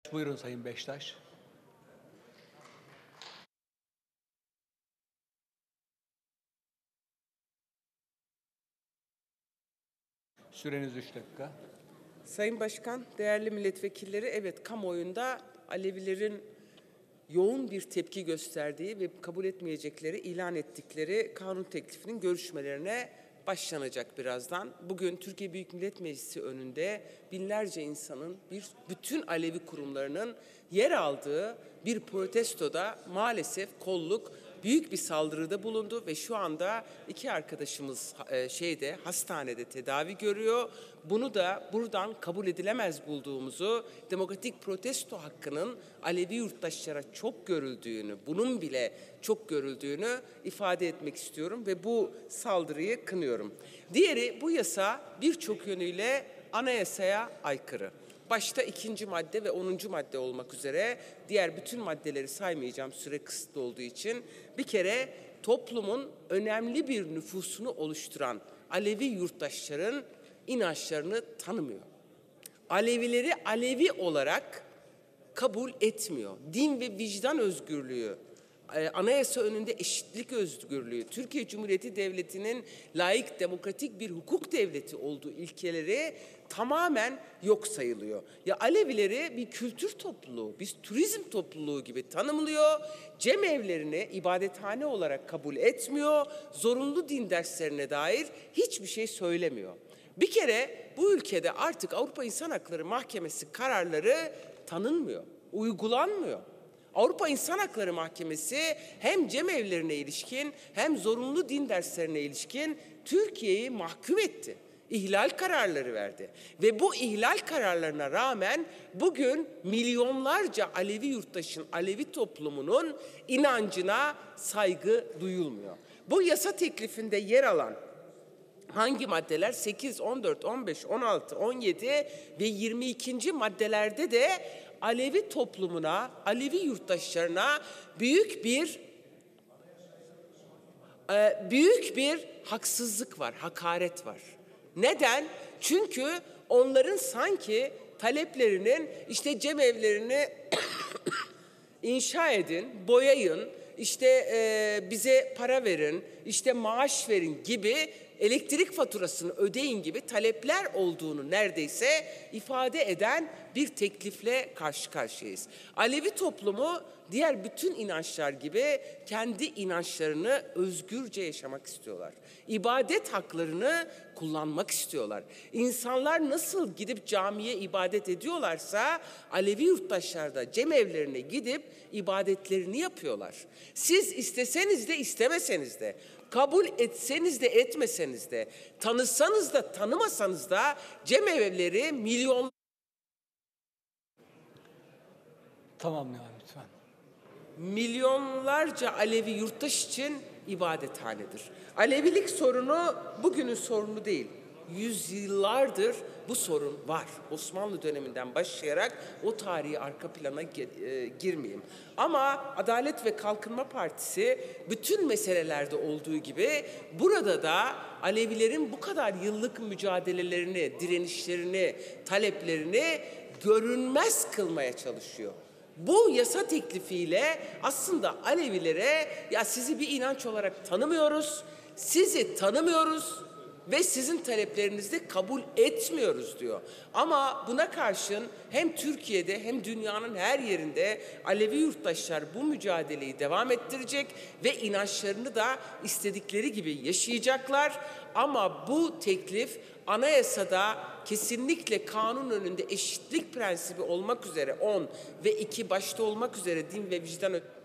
Buyurun Sayın Beştaş. Süreniz 3 dakika. Sayın Başkan, değerli milletvekilleri, evet kamuoyunda Alevilerin yoğun bir tepki gösterdiği ve kabul etmeyecekleri ilan ettikleri kanun teklifinin görüşmelerine başlanacak birazdan. Bugün Türkiye Büyük Millet Meclisi önünde binlerce insanın, bütün Alevi kurumlarının yer aldığı bir protestoda maalesef kolluk büyük bir saldırıda bulundu ve şu anda iki arkadaşımız hastanede tedavi görüyor. Bunu da buradan kabul edilemez bulduğumuzu, demokratik protesto hakkının Alevi yurttaşlara çok görüldüğünü, bunun bile çok görüldüğünü ifade etmek istiyorum ve bu saldırıyı kınıyorum. Diğeri, bu yasa birçok yönüyle anayasaya aykırı. Başta 2. madde ve 10. madde olmak üzere diğer bütün maddeleri saymayacağım süre kısıtlı olduğu için. Bir kere toplumun önemli bir nüfusunu oluşturan Alevi yurttaşların inançlarını tanımıyor. Alevileri Alevi olarak kabul etmiyor. Din ve vicdan özgürlüğü, anayasa önünde eşitlik özgürlüğü, Türkiye Cumhuriyeti Devleti'nin layık demokratik bir hukuk devleti olduğu ilkeleri tamamen yok sayılıyor. Ya Alevileri bir kültür topluluğu, bir turizm topluluğu gibi tanımlıyor. Cemevlerini ibadethane olarak kabul etmiyor. Zorunlu din derslerine dair hiçbir şey söylemiyor. Bir kere bu ülkede artık Avrupa İnsan Hakları Mahkemesi kararları tanınmıyor, uygulanmıyor. Avrupa İnsan Hakları Mahkemesi hem cemevlerine ilişkin hem zorunlu din derslerine ilişkin Türkiye'yi mahkum etti. İhlal kararları verdi. Ve bu ihlal kararlarına rağmen bugün milyonlarca Alevi yurttaşın, Alevi toplumunun inancına saygı duyulmuyor. Bu yasa teklifinde yer alan hangi maddeler? 8, 14, 15, 16, 17 ve 22. maddelerde de Alevi toplumuna, Alevi yurttaşlarına büyük bir haksızlık var, hakaret var. Neden? Çünkü onların sanki taleplerinin işte cemevlerini inşa edin, boyayın, bize para verin, maaş verin gibi, elektrik faturasını ödeyin gibi talepler olduğunu neredeyse ifade eden bir teklifle karşı karşıyayız. Alevi toplumu diğer bütün inançlar gibi kendi inançlarını özgürce yaşamak istiyorlar. İbadet haklarını kullanmak istiyorlar. İnsanlar nasıl gidip camiye ibadet ediyorlarsa Alevi yurttaşlar da cemevlerine gidip ibadetlerini yapıyorlar. Siz isteseniz de istemeseniz de, kabul etseniz de etmeseniz de, tanısanız da tanımasanız da cemevleri milyon... Tamamlayalım lütfen. Milyonlarca Alevi yurttaş için ibadethanedir. Alevilik sorunu bugünün sorunu değil. Yüzyıllardır bu sorun var. Osmanlı döneminden başlayarak o tarihi arka plana girmeyeyim. Ama Adalet ve Kalkınma Partisi bütün meselelerde olduğu gibi burada da Alevilerin bu kadar yıllık mücadelelerini, direnişlerini, taleplerini görünmez kılmaya çalışıyor. Bu yasa teklifiyle aslında Alevilere ya sizi bir inanç olarak tanımıyoruz, sizi tanımıyoruz ve sizin taleplerinizi de kabul etmiyoruz diyor. Ama buna karşın hem Türkiye'de hem dünyanın her yerinde Alevi yurttaşlar bu mücadeleyi devam ettirecek ve inançlarını da istedikleri gibi yaşayacaklar. Ama bu teklif anayasada kesinlikle kanun önünde eşitlik prensibi olmak üzere 10 ve 2 başta olmak üzere din ve vicdan